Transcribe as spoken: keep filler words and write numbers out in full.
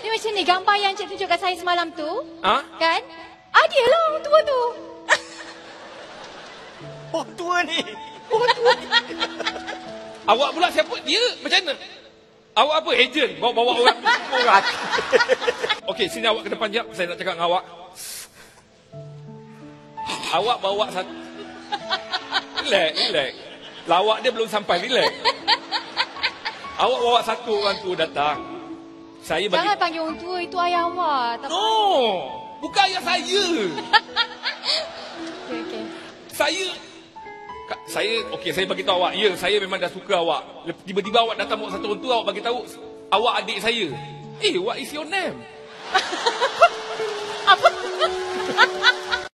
Dia macam ni, gambar yang Cik tunjuk kat saya semalam tu. Ha? Kan? Ah, dia lah orang tua tu. Oh, tua ni. Oh, tua ni. Awak pula siapa? Dia macam mana? Awak apa? Ejen? Bawa-bawa orang. orang. Okey, sini awak ke depan jap. Saya nak cakap dengan awak. Awak bawa satu. Relax, relax. Lawak dia belum sampai, relax. Awak bawa satu orang tua datang. Saya bagi... Jangan panggil orang tua, itu ayah awak. Tak No, bukan ayah saya. Okey, okey. Saya Ka- saya okey, saya bagi tahu awak, ya, saya memang dah suka awak. Tiba-tiba awak datang bawa satu orang tua, awak bagi tahu awak adik saya. Eh, what is your name? Apa?